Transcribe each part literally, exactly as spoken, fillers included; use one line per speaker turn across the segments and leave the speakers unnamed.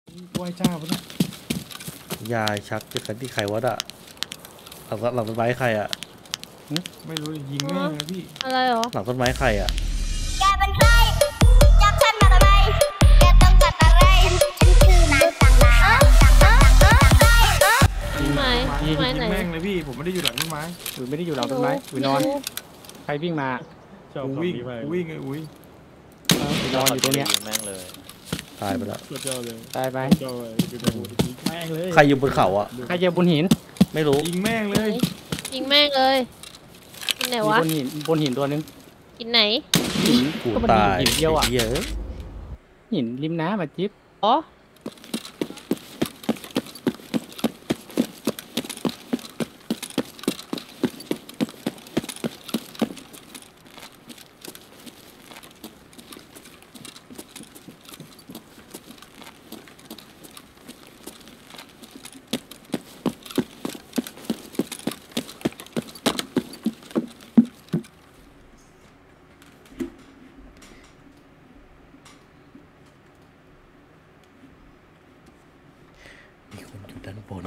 ไหวเจ้าปะเนี่ย
ยายชักจะกันที่ใครวะอะหลังหลังต้นไม้ใครอะ
ไม่รู้ยิงแม่เลยพี่
อะไรหรอ
หลังต้นไม้ใครอะ
แกเป็นใครจับฉันมาทำไมแกต้องการอะไรฉันคือนักต่างดาว
ต้นไม้ต้นไม้ไหน
แม่งเลยพี่ผมไม่ได้อยู่หลังต้นไม้
อุ้ยไม่ได้อยู่หลังต้นไม้อุ้ยนอนใครวิ่งมา
วิ่งวิ่งไงอุ้ย
นอนอยู่ตรงเนี้ย
แม่งเลย
ตายไปแล้ว
ตายไป
แม่งเลย
ใครอยู่บนเขาอะ
ใครเจอบนหิน
ไม่รู้
ยิงแม่งเลย
ยิงแม่งเลยกินไหนวะ
บนหินบนหินตัวนึง
กินไหน
หิน
กูตาย
หินเดียวอ่ะ
เยอะ
หินริมน้ำอ่ะจิ๊บ
อ๋อ
มีคนอยู่ด้านบน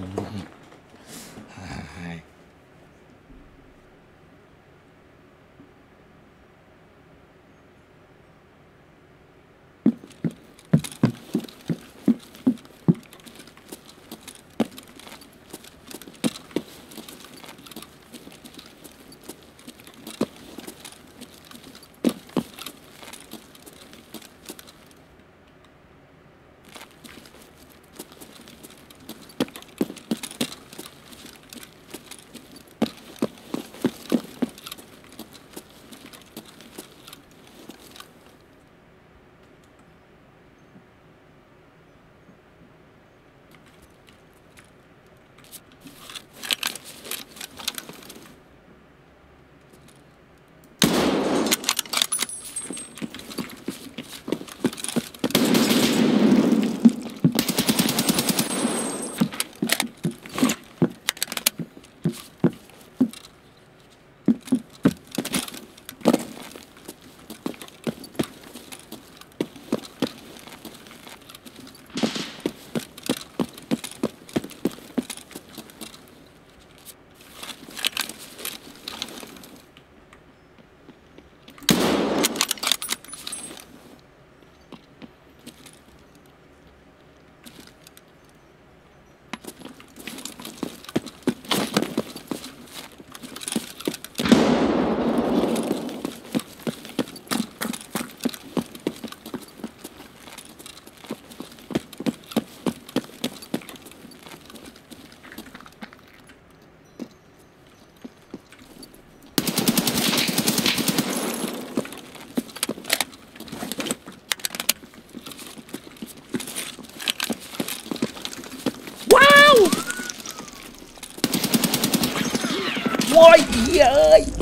โว้ยเอ้ย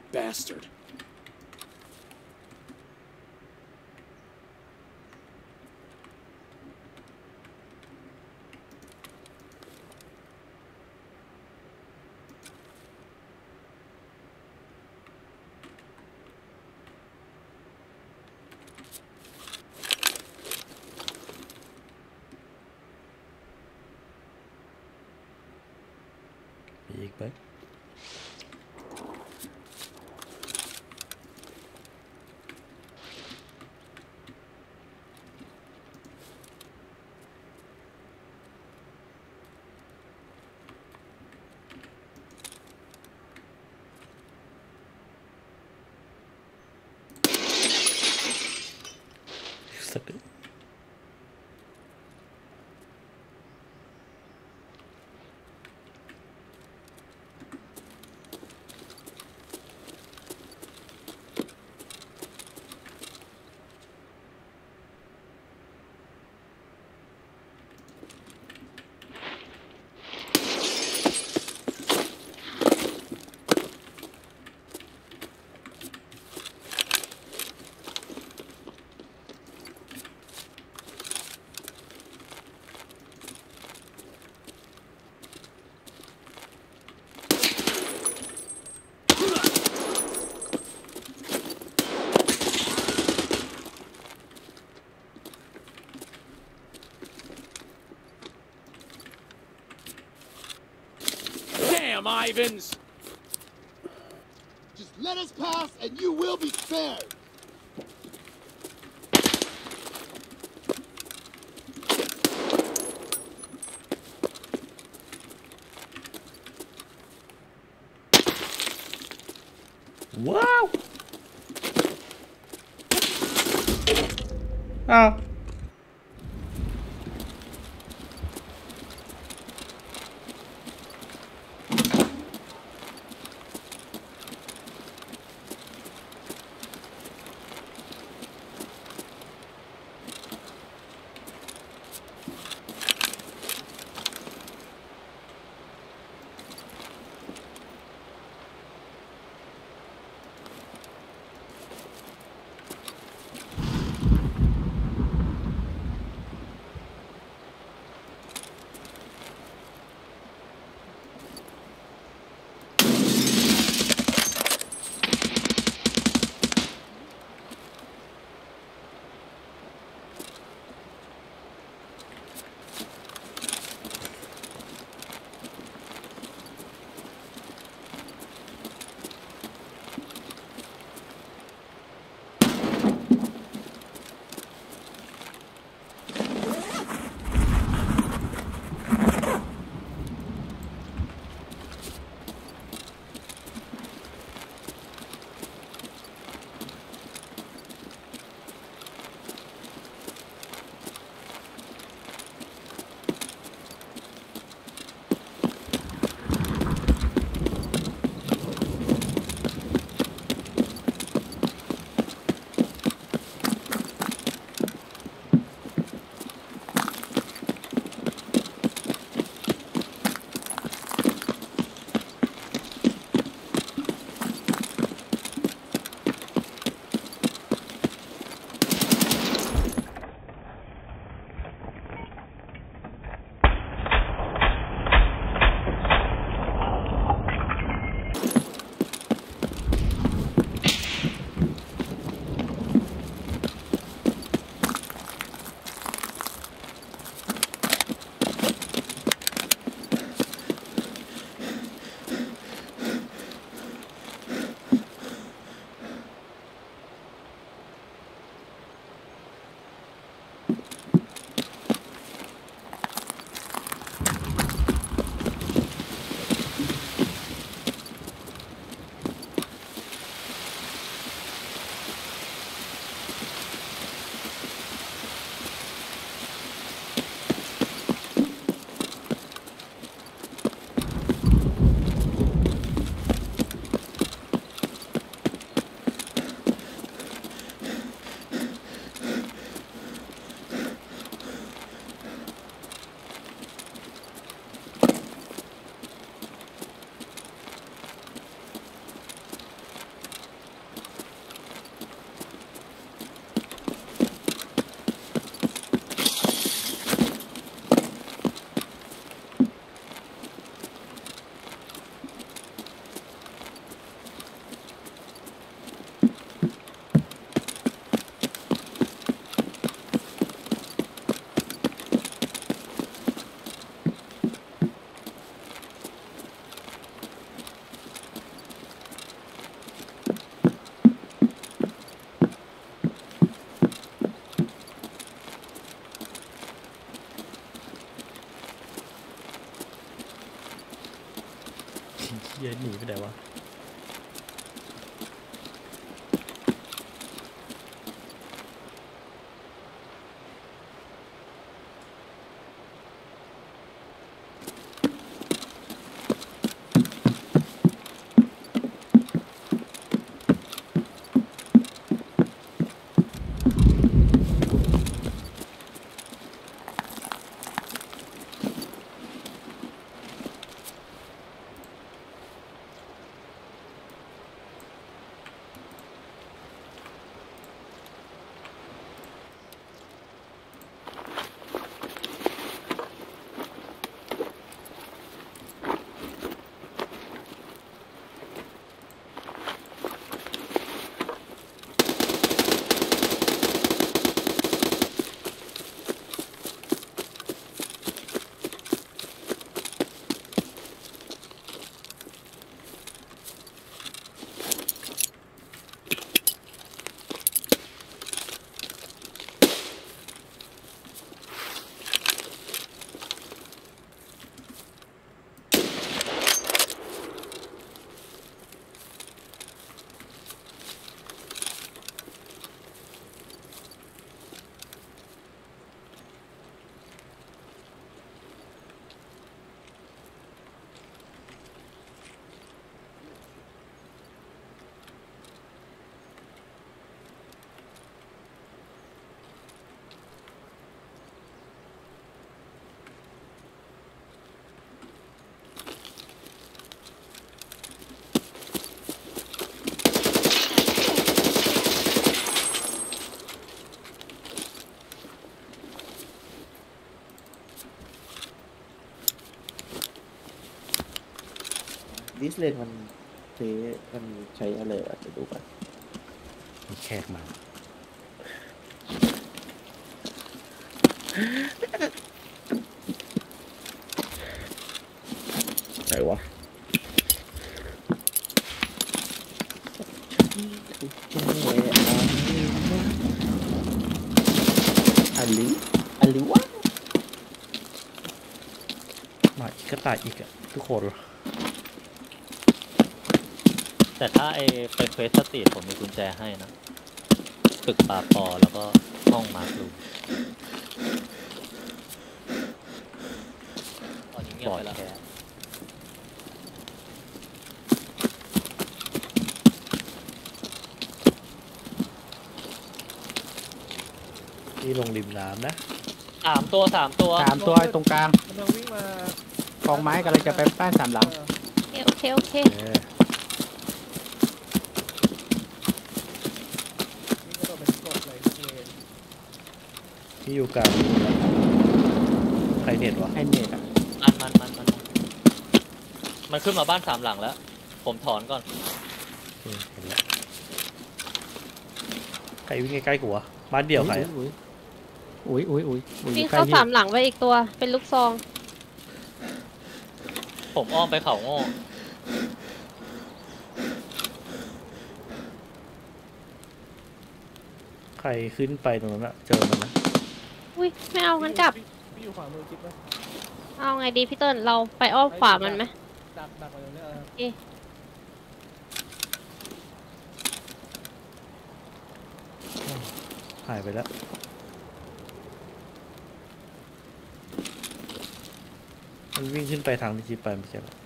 bastard.
อีกไหมสัก
Damn, Ivans!
Just let us pass and you will be spared.
Wow! อ้าว
Stand
เลนมันเทมันใช้อะไรอ่ะจะดูกัน
มีแขกมา
ไหนวะอันลิอันลิวะ
มาอีกก็ตายอีกอะทุกคน
แต่ถ้าไอไปเควสสตรีทผมมีกุญแจให้นะตึกปาปอแล้วก็ห้องมาร์คลูตอนนี้เงียบไปแล้ว
นี่ลงริมน้ำนะ
สามตัวสามตัว
สามตัวตรงกลาง
กำลังวิ่งมาก
องไม้กำลังจะไปบ้านสามหลัง
โอเคโอเค
เอ
โอเค
อ
นี่ก็ต้องเป็นกดเลยนักเรียน
ที่อยู่กลางใครเน็ตวะ
ไอเน็ตอ่ะ
มันมันมันมันมันขึ้นมาบ้านสามหลังแล้ว ผมถอนก่อน
เออเห็นแล้วใครวิ่งใกล้ๆกูวะบ้านเดี่ยวใครอะ
อุ้ยอุ้ยอุ้ยอุ้ยอุ้ย
วิ่ง
ใกล้
เข้า
ที่
สามหลังไปอีกตัวเป็นลูกซอง
ผมอ้อมไปเขาโง่
ใครขึ้นไปตรงนั้นอะเจอมันนะ
อุ้ยไม่เอางั้นกลับ
พี่อยู่ขวามือจิ๊บไหม
เอาไงดีพี่เติ้ลเราไปอ้อมขวามันไหม
ดักดักอะไรเนี่ยเออ
โอเค
หายไปแล้วมันวิ่งขึ้นไปทางที่จีไปไม่ใช่หรอ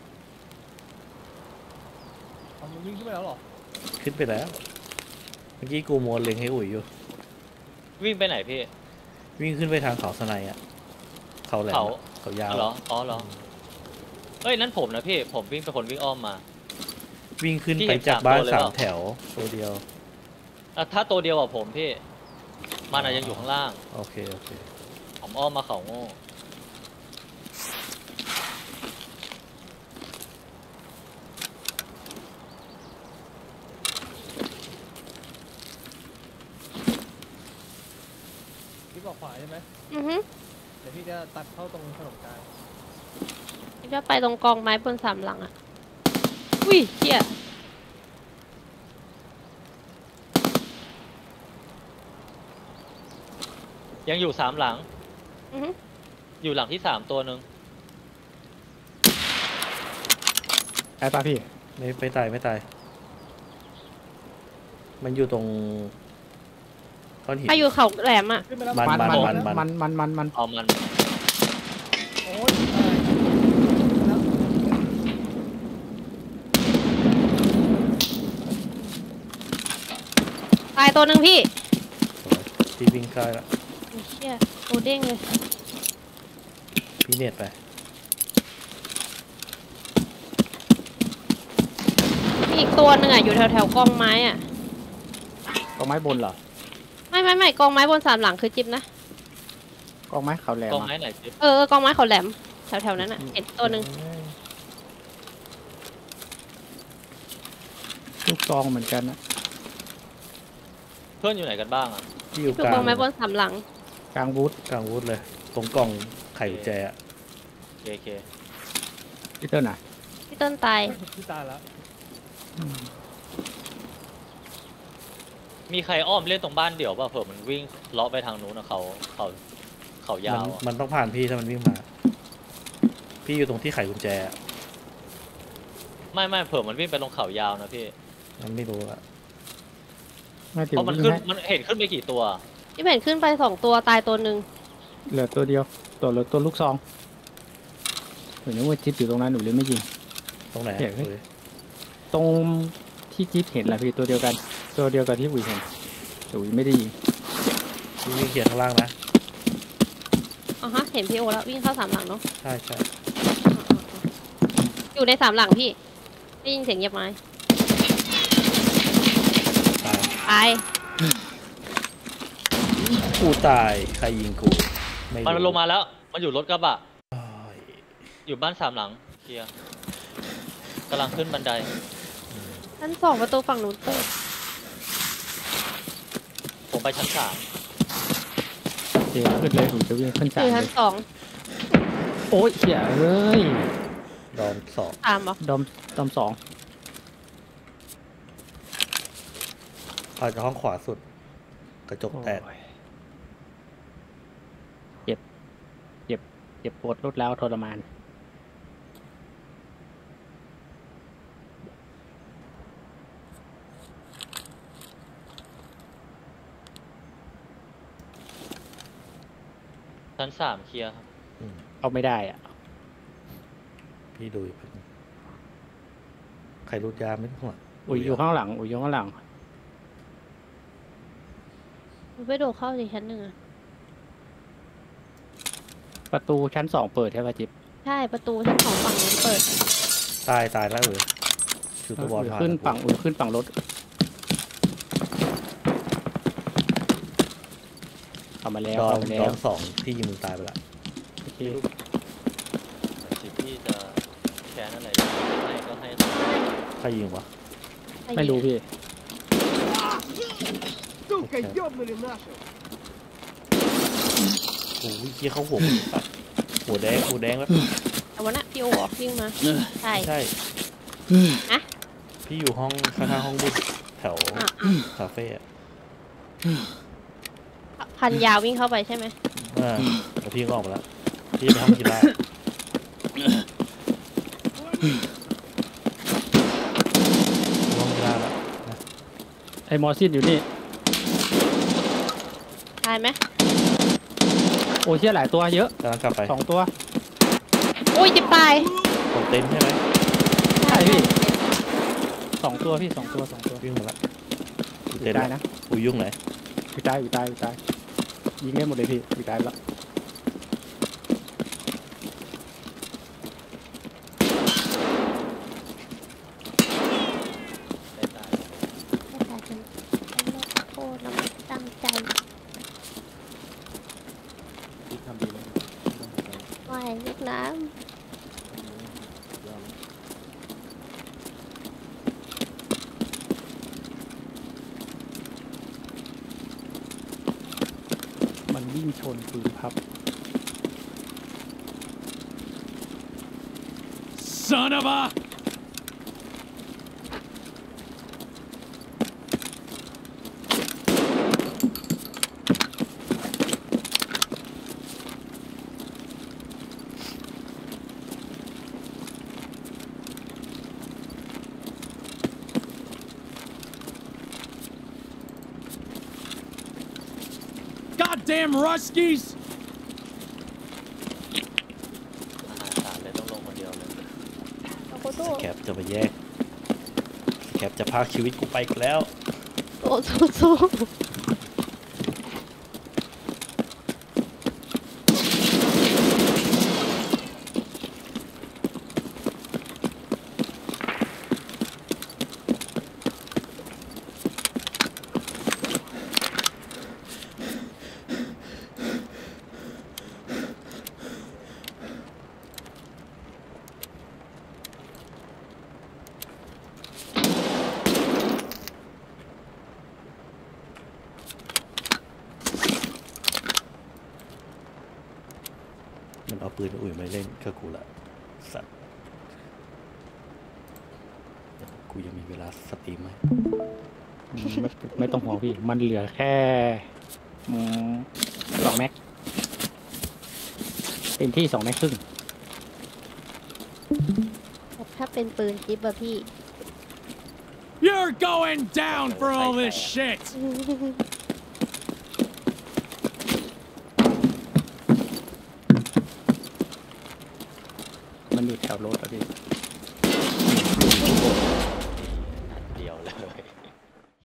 เอามันวิ่งขึ้นไปแล้วเหรอ
ขึ้นไปแล้วเมื่อกี้กูโมนเล็งให้อุ๋ยอยู่
วิ่งไปไหนพี่
วิ่งขึ้นไปทางเขาสไนอะเขาแหลม
เขา
อะเขายาว
อ๋อเหรออ๋อเหรอเอ้ยนั่นผมนะพี่ผมวิ่งไปคนวิ่งอ้อมมา
วิ่งขึ้น
พี่
ไป
เห็น
จากบ้าน
สามตัวเลย
สา
เหร
ม
อ
แถวตัวเดียว
อ่ะถ้าตัวเดียวกับผมพี่มันอะยังอยู่ข้างล่าง
โอเคโอเค
ผมอ้อมมาเขาโง่
พี่บอกขวาใช่ไหม
อือฮึ
เดี๋ยวพี่จะตัดเข้าตรงถนนกลาง
พี่จะไปตรงกองไม้บนสามหลังอ่ะอุ้ยเฮีย
ยังอยู่สามหลัง
อือฮึ
อยู่หลังที่สามตัวหนึ่ง
ไอ้ป้าพี่
ไม่ไม่ตายไม่ตาย มันอยู่ตรงก้อนหิน
ใครอยู่เขาแหลมอ่ะ
ขึ้นไปแล้ว
มัน
มัน
มัน
มัน
มัน
มันมันมันมัน
เอามัน
โอ้ยตายแล้ว
ตายตัวหนึ่งพี่
ที่วิ่งใกล้ละ
โอ้เชี่ยโอเด้งเลย
พี่เน็ตไป
มีอีกตัวหนึ่งอ่ะอยู่แถวแถวๆกองไม้อ่ะ
กองไม้บนเหรอ
ไม่ไม่ไม่กองไม้บนสามหลังคือจิ๊บนะ
กองไม้เขาแหลม
กอง
อะ
ไม้ไหนจิ๊บ
เออเออกองไม้เขาแหลมแถวแถวๆนั้นอ่ะเห็นตัวหนึ่ง
ลูกซองเหมือนกันนะ
เพื่อนอยู่ไหนกันบ้างอ่ะ
ที่อยู่
คือก
ลาง
องไม้บนสามหลัง
กลางบูธ
กลางวุธเลย ตรงกล่องไข่กุญแจอะ
โอเคโอเค
พี่เติ้ลน่ะ
พี่เติ้ลตาย
พี่ตายแล้ว
มีใครอ้อมเล่นตรงบ้านเดี่ยวป่ะเผื่อมันวิ่งเลาะไปทางนู้นนะเขาเขาเขายา
มัน
วอะ
มันต้องผ่านพี่ถ้ามันวิ่งมา พี่อยู่ตรงที่ไข่กุญแจอะ
ไม่ไม่เผื่อมันวิ่งไปตรงเขายาวนะพี่
มันไม่รู้อะ
ไม่ถึง
เพราะมัน
วิ่ง
ขึ้น
ให้
มันเห็นขึ้นไปกี่ตัว
พี่เห็นขึ้นไปสองตัวตายตัวหนึ่ง
เหลือตัวเดียว ตัวเหลือตัวลูกซองหนูนึกว่าจิ๊บอยู่ตรงนั้นหนูเลยไม่ยิง
ตรงไหนอะ
เห็นไหม
อุ๋ย
ตรงที่จิ๊บเห็นแหละพี่ตัวเดียวกัน ตัวเดียวกับที่อุ๋ยเห็นแต่อุ๋ยไม่ได้ยิง
พี่วิ่งเขียนข้างล่างนะ
อ๋อฮะเห็นพี่โอแล้ววิ่งเข้าสามหลังเนาะ
ใช่ใช่
อยู่ในสามหลังพี่ได้ยินเสียงเหยียบไม้
ตาย
ตาย
กูตายใครยิงกูไม่รู้
มันลงมาแล้ว มันอยู่รถกระบะ
โอ้ย
อยู่บ้านสามหลังเคลียร์กำลังขึ้นบันได
ชั้นสองประตูฝั่งนู้นเปิด
ผมไปชั้นสาม
เดี๋ยวขึ้นเลยผมจะวิ่งขึ้นสาม
คือ
เล
ชั้น
ย
สอง
โอ้ยเหี้ยเอ้ย
ดอมสอง
สามเหรอ
ดอมดอมสอง
อาจจะห้องขวาสุด กระจกแตก
โอ้ยเจ็บเจ็บเจ็บปวดรุดแล้วทรมาน
ชั้นสามเคลียร์ครับ
อืม
เอาไม่ได้อ่ะ
พี่ดูอีกแป๊บนึงใครรูดยาไม่ต้องห่วง
อุ๋ยอยู่ข้างหลังอุ๋ยอยู่ข้างหลัง
ไปโดดเข้าสิชั้นหนึ่งอะ
ประตูชั้นสองเปิดใช่ป่ะจิ๊บ
ใช่ประตูชั้นสองฝั่งนู้นเปิด
ตายตายแล้วเออชูตัวบอล
อุ๋ย
ผ่าน
ขึ้นฝั่งอุ๋ยขึ้นฝั่งรถเข้ามาแล้ว
ดอ
เข้าม มาแล้
ดอ
ว
มสองที่ยิงมึงตายไปละ
โอเค
สิพี่จะแค้นอะไรให้ก็ให้
ใครยิงวะ
ไม่รู้พี่
Сука, ёбнули нашу!
โอ้ยเกี้ยเขาหัวหัวแดงหัวแดงแล้ว
แต่วันน่ะพี่โอออกวิ่งมาใช่
ใช่
อะ
พี่อยู่ห้องข้างๆห้องบุญแถว
อ่ะ
คาเฟ่อะ
อ่ะพันยาววิ่งเข้าไปใช่ไหม
อ่าแล้วพี่ก็ออกมาแล้วพี่ไปห้องกีฬาห้องกีฬาแล้วนะ
ไอ้มอร์ซินอยู่นี่
ตายไหม
โอ้เชี่ยหลายตัวเยอะ
กำลังกลับไป
สองตัว
อุ้ยจะตาย
ตรงเต็นท์ใช่ไหม
ใช่พี่ สองตัวพี่สองตัวสองตัว
วิ่งมาแล้ว
อยู่ได้นะ
อุ้ยยุ่งไหน
อยู่ได้อยู่ได้อยู่ได้ยิงได้หมดเลยพี่อยู่ได้แล้ว
ได้ตาย
ไม่ตายฉันฉันขอโทษนะไม่ตั้งใจ
ที่ทำดีเลย
ไม่เล็กน้
มันวิ่งชนปืนพับ
Son of a! Goddamn Ruskies!
อาหารสารเลยต้องลงคนเดียวเลย
ำขอโทษ
แคปจะมาแยกแคปจะพากชีวิตกูไปกูแล้ว
โอ้สู้สู้
มันเอาปืนอุ่ยมาเล่นกับกูละสัตว์กูยังมีเวลาสตรีมไหม
อืมไม่ไม่ต้องห่วงพี่ มันเหลือแค่อืมสองแม็กเต็มที่สองแม็กครึ่ง
แต่ถ้าเป็นปืนจิ๊บอะพี่
You're going down for all this shit!
มันอยู่แถวรถอะพี่